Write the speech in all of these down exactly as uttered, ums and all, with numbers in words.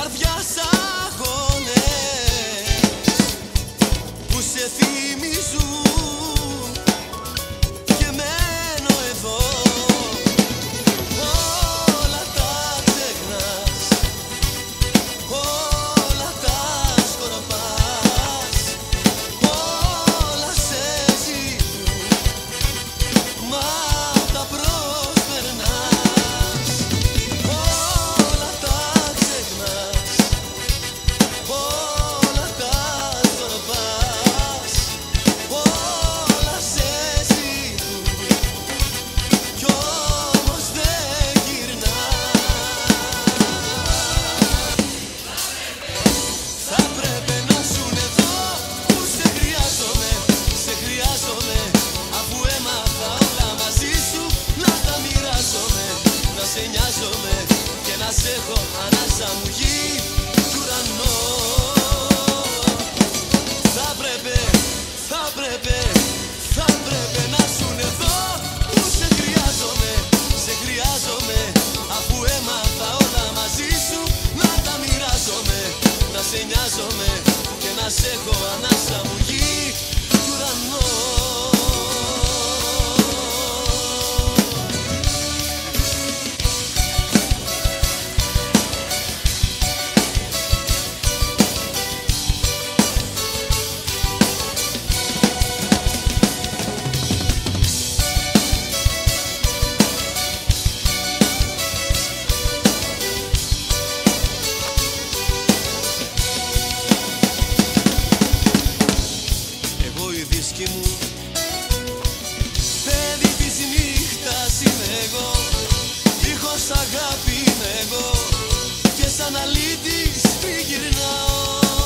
καρδιάς αγώνες που σε θυμίζουν και μένω εδώ. Όλα τα ξεχνάς, όλα τα σκορπάς, όλα σε ζητούν, μα τα προσπερνάς. Όλα τα ξεχνάς, όλα τα σκορπάς, όλα σε ζητούν κι όμως δεν γυρνάς. Θα πρέπει να ζουν εδώ που σε χρειάζομαι, σε χρειάζομαι, αφού έμαθα όλα μαζί σου να τα μοιράζομαι, να σε νοιάζομαι και να σ' έχω ανάσα μου γη κι ουρανό. Θα πρέπει, θα πρέπει, θα πρέπει να ζουν εδώ που σε χρειάζομαι, σε χρειάζομαι, αφού έμαθα όλα μαζί σου να τα μοιράζομαι, να σε νοιάζομαι και να σ' έχω ανάσα μου γη κι ουρανό. Εγώ η δίσκη μου, παιδί της νύχτας είμαι εγώ, δίχως αγάπη είμαι εγώ και σαν αλήτης τριγυρνάω.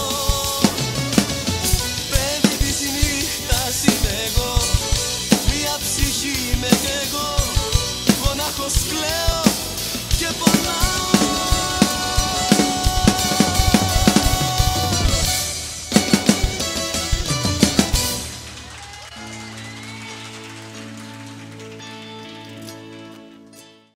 Παιδί της νύχτας είμαι εγώ, μια ψυχή είμαι κι εγώ, μονάχος κλαίω.